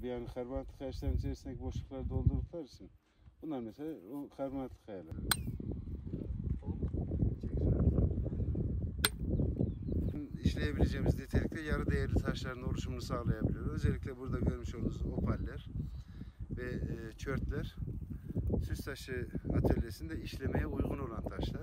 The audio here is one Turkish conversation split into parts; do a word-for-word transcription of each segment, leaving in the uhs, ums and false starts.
Yani karbonatlı kayaçların içerisindeki boşlukları doldurdukları için bunlar mesela o karbonatlı kayalar. İşleyebileceğimiz nitelikte yarı değerli taşların oluşumunu sağlayabiliyor. Özellikle burada görmüş olduğunuz opaller ve e, çörtler süs taşı atölyesinde işlemeye uygun olan taşlar.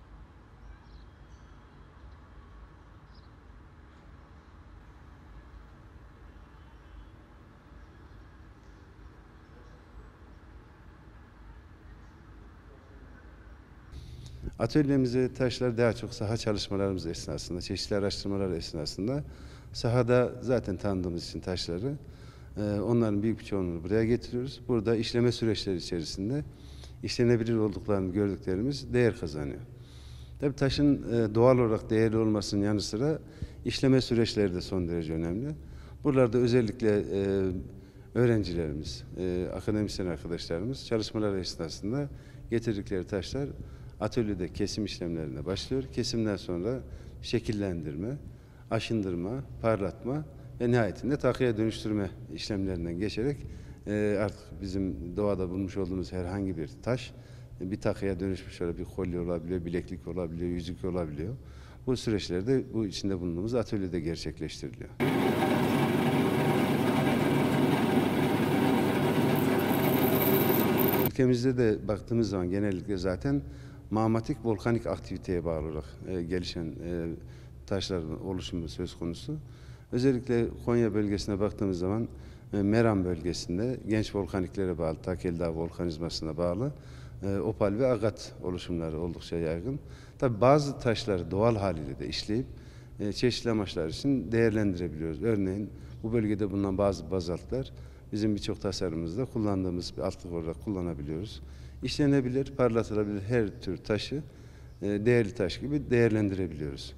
Atölyemize taşlar daha çok saha çalışmalarımız esnasında, çeşitli araştırmalar esnasında sahada zaten tanıdığımız için taşları onların büyük bir çoğunluğunu buraya getiriyoruz. Burada işleme süreçleri içerisinde işlenebilir olduklarını gördüklerimiz değer kazanıyor. Tabii taşın doğal olarak değerli olmasının yanı sıra işleme süreçleri de son derece önemli. Buralarda özellikle öğrencilerimiz, akademisyen arkadaşlarımız çalışmalar esnasında getirdikleri taşlar atölyede kesim işlemlerine başlıyor. Kesimden sonra şekillendirme, aşındırma, parlatma ve nihayetinde takıya dönüştürme işlemlerinden geçerek e, artık bizim doğada bulmuş olduğumuz herhangi bir taş bir takıya dönüşmüş öyle bir kolye olabiliyor, bileklik olabiliyor, yüzük olabiliyor. Bu süreçlerde bu içinde bulunduğumuz atölyede gerçekleştiriliyor. Ülkemizde de baktığımız zaman genellikle zaten mağmatik volkanik aktiviteye bağlı olarak e, gelişen e, taşların oluşumu söz konusu. Özellikle Konya bölgesine baktığımız zaman e, Meram bölgesinde genç volkaniklere bağlı, Takeldağ volkanizmasına bağlı e, opal ve agat oluşumları oldukça yaygın. Tabi bazı taşları doğal haliyle de işleyip e, çeşitli amaçlar için değerlendirebiliyoruz. Örneğin bu bölgede bulunan bazı bazaltlar bizim birçok tasarımımızda kullandığımız bir altlık olarak kullanabiliyoruz. İşlenebilir, parlatılabilir her tür taşı değerli taş gibi değerlendirebiliyoruz.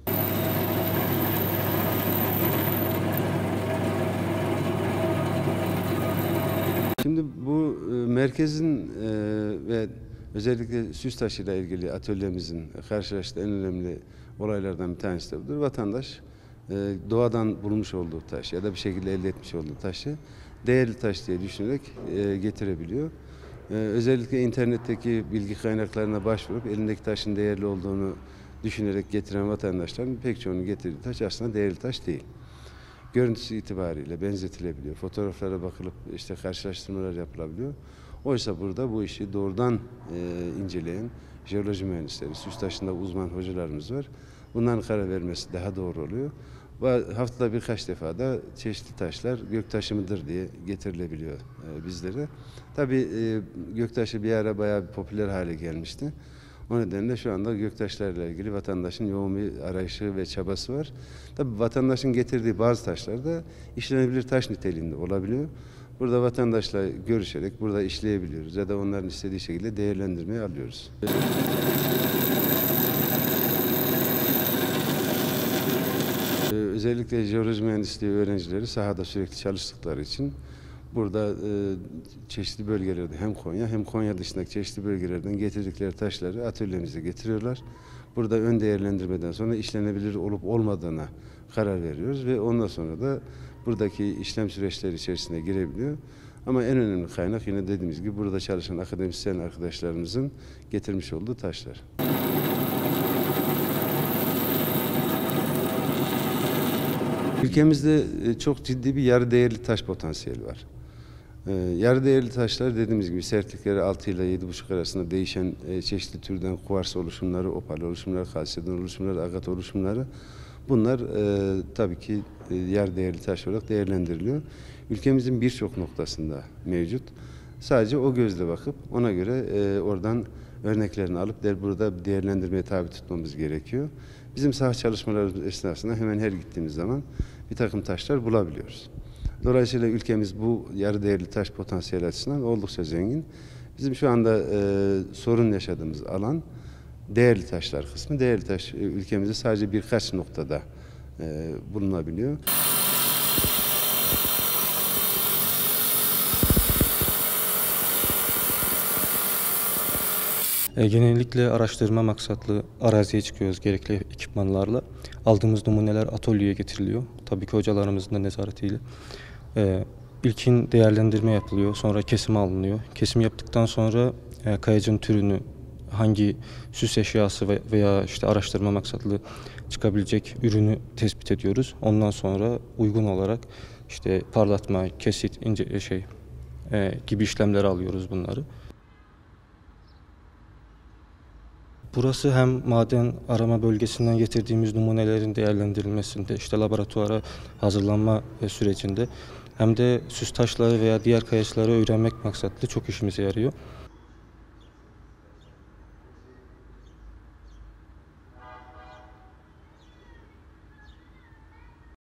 Şimdi bu merkezin ve özellikle süs taşıyla ilgili atölyemizin karşılaştığı en önemli olaylardan bir tanesi de budur. Vatandaş doğadan bulmuş olduğu taş ya da bir şekilde elde etmiş olduğu taşı değerli taş diye düşünerek getirebiliyor. Ee, özellikle internetteki bilgi kaynaklarına başvurup elindeki taşın değerli olduğunu düşünerek getiren vatandaşların pek çoğunun getirdiği taş aslında değerli taş değil. Görüntüsü itibariyle benzetilebiliyor. Fotoğraflara bakılıp işte karşılaştırmalar yapılabiliyor. Oysa burada bu işi doğrudan e, inceleyen jeoloji mühendisleri, süs taşında uzman hocalarımız var. Bunların karar vermesi daha doğru oluyor. Ve haftada birkaç defa da çeşitli taşlar göktaşı mıdır diye getirilebiliyor e, bizlere. Tabii e, göktaşı bir ara bayağı bir popüler hale gelmişti. O nedenle şu anda göktaşlarla ilgili vatandaşın yoğun bir arayışı ve çabası var. Tabii vatandaşın getirdiği bazı taşlar da işlenebilir taş niteliğinde olabiliyor. Burada vatandaşla görüşerek burada işleyebiliyoruz ya da onların istediği şekilde değerlendirmeye alıyoruz. Özellikle jeoloji mühendisliği öğrencileri sahada sürekli çalıştıkları için burada e, çeşitli bölgelerde hem Konya hem Konya dışındaki çeşitli bölgelerden getirdikleri taşları atölyemize getiriyorlar. Burada ön değerlendirmeden sonra işlenebilir olup olmadığına karar veriyoruz ve ondan sonra da buradaki işlem süreçleri içerisine girebiliyor. Ama en önemli kaynak yine dediğimiz gibi burada çalışan akademisyen arkadaşlarımızın getirmiş olduğu taşlar. Ülkemizde çok ciddi bir yarı değerli taş potansiyeli var. Ee, yarı değerli taşlar dediğimiz gibi sertlikleri altı ile yedi buçuk arasında değişen e, çeşitli türden kuvars oluşumları, opal oluşumları, kalsiyum oluşumları, agat oluşumları bunlar e, tabii ki e, yarı değerli taş olarak değerlendiriliyor. Ülkemizin birçok noktasında mevcut. Sadece o gözle bakıp ona göre e, oradan örneklerini alıp der, burada değerlendirmeye tabi tutmamız gerekiyor. Bizim saha çalışmalarımız esnasında hemen her gittiğimiz zaman bir takım taşlar bulabiliyoruz. Dolayısıyla ülkemiz bu yarı değerli taş potansiyeli açısından oldukça zengin. Bizim şu anda e, sorun yaşadığımız alan değerli taşlar kısmı. Değerli taş e, ülkemizde sadece birkaç noktada e, bulunabiliyor. E, genellikle araştırma maksatlı araziye çıkıyoruz gerekli ekipmanlarla. Aldığımız numuneler atölyeye getiriliyor. Tabii ki hocalarımızın da nezaretiyle. E, ilkin değerlendirme yapılıyor, sonra kesim alınıyor. Kesim yaptıktan sonra e, kayacın türünü, hangi süs eşyası ve- veya işte araştırma maksatlı çıkabilecek ürünü tespit ediyoruz. Ondan sonra uygun olarak işte parlatma, kesit, ince şey e, gibi işlemleri alıyoruz bunları. Burası hem maden arama bölgesinden getirdiğimiz numunelerin değerlendirilmesinde, işte laboratuvara hazırlanma e, sürecinde hem de süs taşları veya diğer kayaçları öğrenmek maksatlı çok işimize yarıyor.